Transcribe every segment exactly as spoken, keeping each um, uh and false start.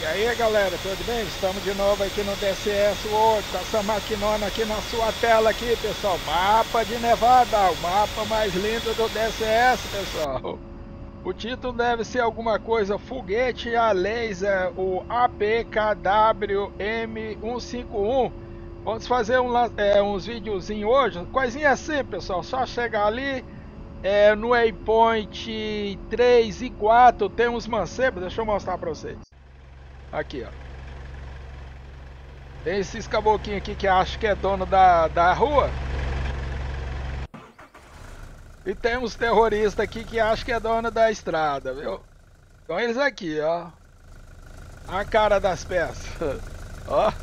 E aí galera, tudo bem? Estamos de novo aqui no D C S World, com essa maquinona aqui na sua tela aqui, pessoal. Mapa de Nevada, o mapa mais lindo do D C S, pessoal. O título deve ser alguma coisa, foguete a laser, o A P K W M cento e cinquenta e um. Vamos fazer um, é, uns videozinhos hoje, coisinha assim, pessoal, só chegar ali. É, no waypoint três e quatro tem uns mancebos, deixa eu mostrar para vocês. Aqui, ó. Tem esses caboclinhos aqui que acham que é dono da, da rua. E tem uns terroristas aqui que acham que é dono da estrada, viu? Então eles aqui, ó. A cara das peças. Ó.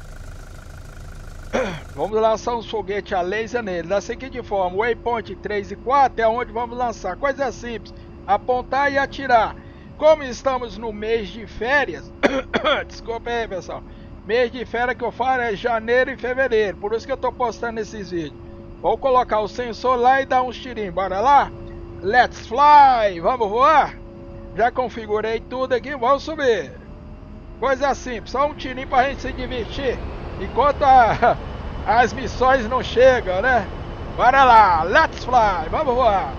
Vamos lançar uns foguetes a laser nele. Da seguinte forma, o waypoint três e quatro é onde vamos lançar. Coisa simples. Apontar e atirar. Como estamos no mês de férias... Desculpa aí, pessoal. Mês de férias que eu falo é janeiro e fevereiro. Por isso que eu tô postando esses vídeos. Vou colocar o sensor lá e dar uns tirinhos. Bora lá? Let's fly! Vamos voar? Já configurei tudo aqui. Vamos subir. Coisa simples. Só um tirinho pra gente se divertir. Enquanto a, as missões não chegam, né? Bora lá! Let's fly! Vamos voar!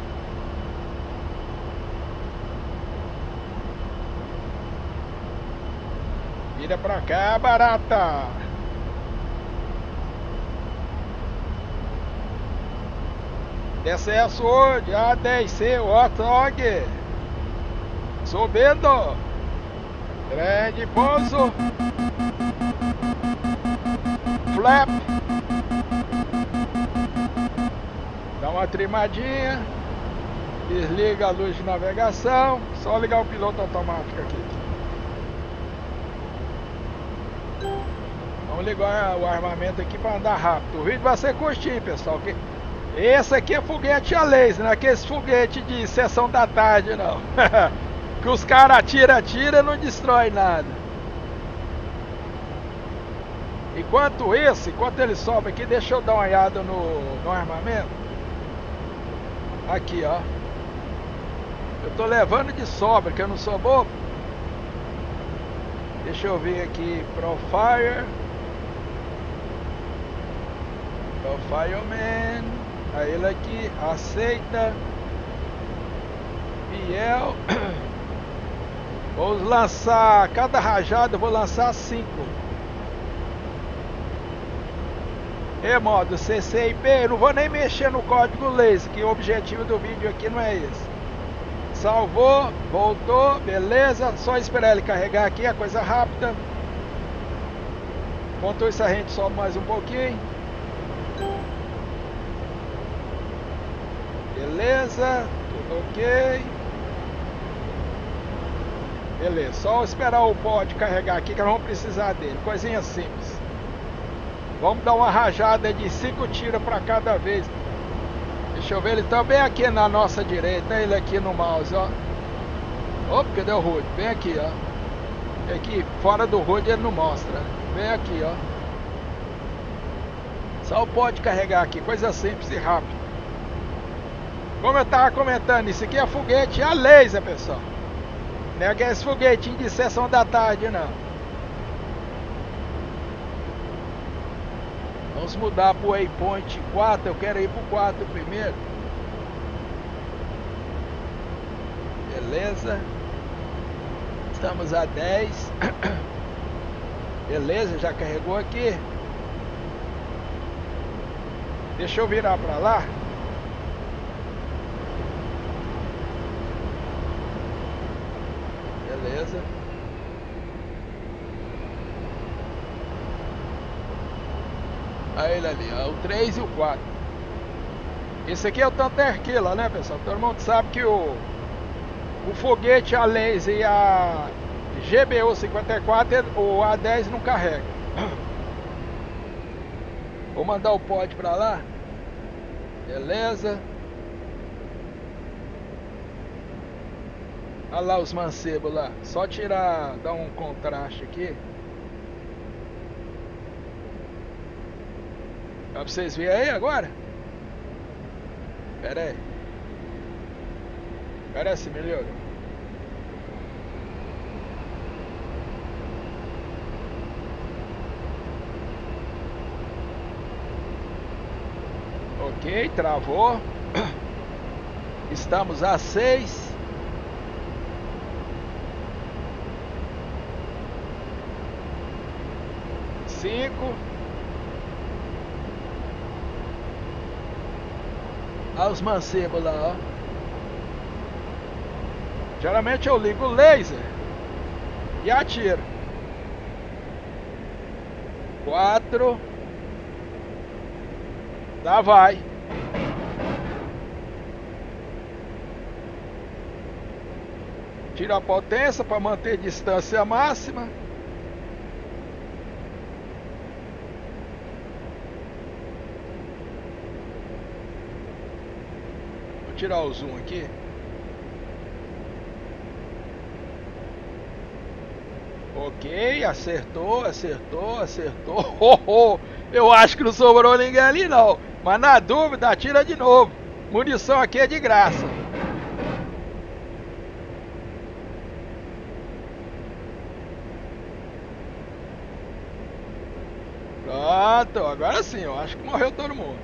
Vira pra cá, barata! D C S World, A dez C, Warthog! Subindo! Grande pouso! Flap! Dá uma trimadinha! Desliga a luz de navegação, só ligar o piloto automático aqui. Vamos ligar o armamento aqui para andar rápido. O vídeo vai ser curtinho, pessoal. Esse aqui é foguete a laser, não é aqueles foguetes de sessão da tarde, não. Que os caras atiram, atiram e não destrói nada. Enquanto esse, enquanto ele sobe aqui, deixa eu dar uma olhada no, no armamento. Aqui, ó. Eu tô levando de sobra, que eu não sou bobo. Deixa eu ver aqui, Profire. Profile Man. Aí ele aqui, aceita. Fiel. Vou lançar, cada rajada eu vou lançar cinco. E modo C C I P, eu não vou nem mexer no código laser, que o objetivo do vídeo aqui não é esse. Salvou, voltou, beleza, só esperar ele carregar aqui, a coisa rápida. Enquanto isso a gente sobe mais um pouquinho. Beleza, tudo ok. Beleza, só esperar o pod carregar aqui que nós vamos precisar dele, coisinha simples. Vamos dar uma rajada de cinco tiros para cada vez. Deixa eu ver, ele tá bem aqui na nossa direita, ele aqui no mouse, ó. Opa, cadê o H U D? Bem aqui, ó. Aqui, fora do H U D ele não mostra. Bem aqui, ó. Só pode carregar aqui, coisa simples e rápida. Como eu tava comentando, isso aqui é foguete a laser, pessoal. Não é aqueles foguetinhos de sessão da tarde, não. Vamos mudar para o waypoint quatro, eu quero ir para o quatro primeiro. Beleza. Estamos a dez. Beleza, já carregou aqui. Deixa eu virar para lá. Beleza. Aí ele ali, ó, o três e o quatro. Esse aqui é o Thunder Killer, né, pessoal? Todo mundo sabe que o o foguete a laser e a G B U cinquenta e quatro, o A dez não carrega. Vou mandar o pod pra lá. Beleza. Olha lá os mancebos lá. Só tirar, dar um contraste aqui. Dá pra vocês verem aí agora? Pera aí. Parece melhor. Ok, travou. Estamos a seis. Cinco. Olha os mancebos lá, ó. Geralmente eu ligo o laser e atiro. Quatro. Lá vai. Tira a potência para manter distância máxima. Vou tirar o zoom aqui. Ok, acertou, acertou, acertou. Oh, oh. Eu acho que não sobrou ninguém ali não. Mas na dúvida, atira de novo. Munição aqui é de graça. Pronto, agora sim, eu acho que morreu todo mundo.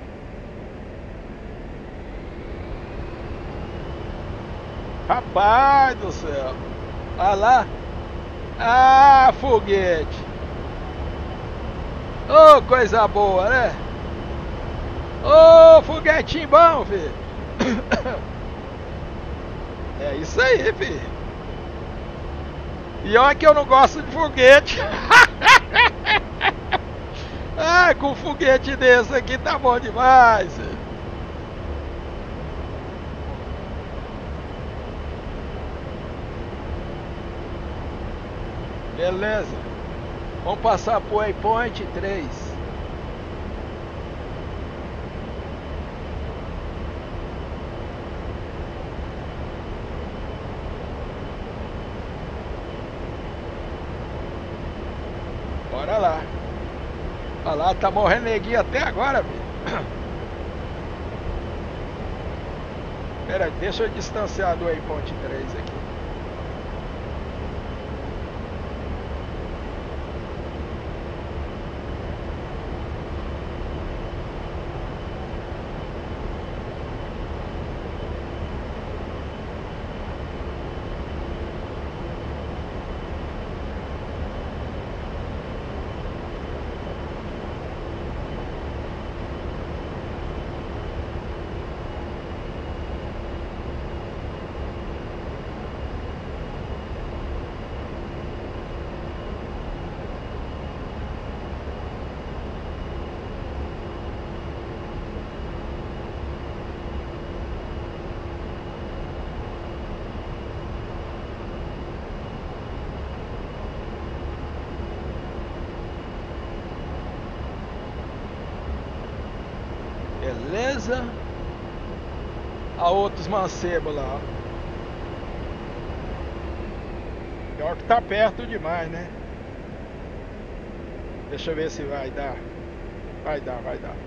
Rapaz do céu. Olha lá. Ah, foguete. Ô, oh, coisa boa, né? Ô, oh, foguetinho bom, filho. É isso aí, filho. E olha que eu não gosto de foguete. Ah, com um foguete desse aqui tá bom demais, filho. Beleza. Vamos passar pro waypoint três. Bora lá. Olha lá, tá morrendo neguinho até agora, filho. Pera aí, deixa eu distanciar do waypoint três aqui. Beleza. Há outros mancebos lá. Pior que tá perto demais, né? Deixa eu ver se vai dar. Vai dar, vai dar.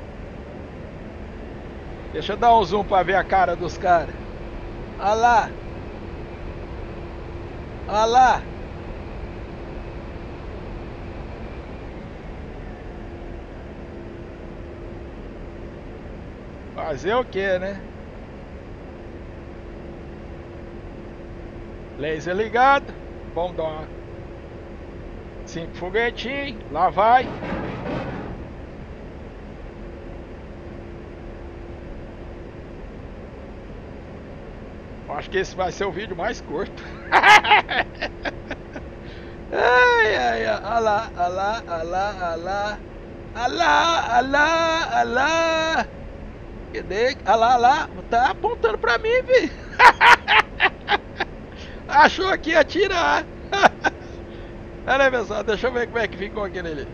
Deixa eu dar um zoom pra ver a cara dos caras. Olha lá. Olha lá. Fazer o que, né? Laser ligado. Vamos dar uma... Cinco foguetinhos. Lá vai. Acho que esse vai ser o vídeo mais curto. Ai, ai, ai. Olha lá, olha lá, olha lá, olha lá. Olha lá, olha lá, olha lá. Cadê? Olha lá, olha lá. Tá apontando pra mim, vi. Achou que ia atirar. Pera aí, pessoal. Deixa eu ver como é que ficou aquele ali.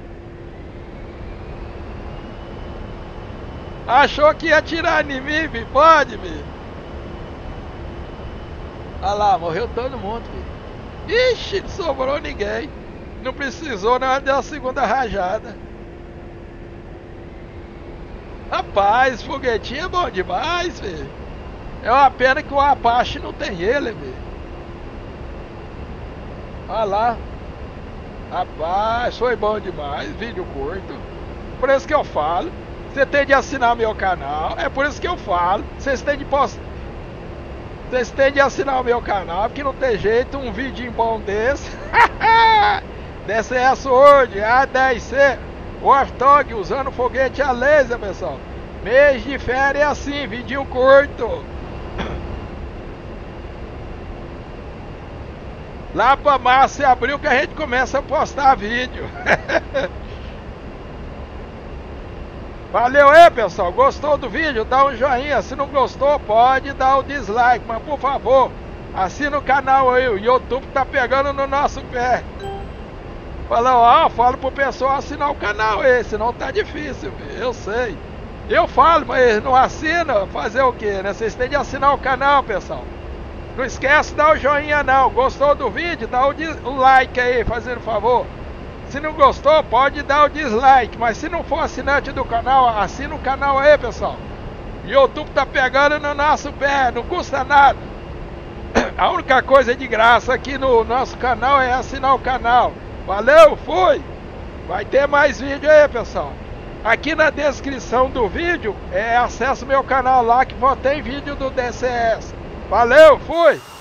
Achou que ia atirar em mim, vi. Pode, vi. Olha lá, morreu todo mundo, filho. Ixi, não sobrou ninguém. Não precisou na hora da segunda rajada. Rapaz, foguetinho é bom demais, filho. É uma pena que o Apache não tem ele, filho. Olha lá. Rapaz, foi bom demais. Vídeo curto. Por isso que eu falo. Você tem de assinar meu canal. É por isso que eu falo. Vocês têm de postar. Vocês têm de assinar o meu canal, porque não tem jeito um vidinho bom desse. D S S World, A dez C, Warthog usando foguete a laser, pessoal. Mês de férias é assim, vidinho curto. Lá pra março e abril que a gente começa a postar vídeo. Valeu aí, pessoal. Gostou do vídeo? Dá um joinha. Se não gostou, pode dar o dislike. Mas por favor, assina o canal aí. O YouTube tá pegando no nosso pé. Falou, ó, falo pro pessoal assinar o canal aí. Senão tá difícil, eu sei. Eu falo, mas não assina. Fazer o que, né? Vocês têm de assinar o canal, pessoal. Não esquece de dar o joinha não. Gostou do vídeo? Dá o, o like aí, fazendo favor. Se não gostou, pode dar o dislike. Mas se não for assinante do canal, assina o canal aí, pessoal. O YouTube tá pegando no nosso pé, não custa nada. A única coisa de graça aqui no nosso canal é assinar o canal. Valeu, fui! Vai ter mais vídeo aí, pessoal. Aqui na descrição do vídeo, é, acesse meu canal lá que tem vídeo do D C S. Valeu, fui!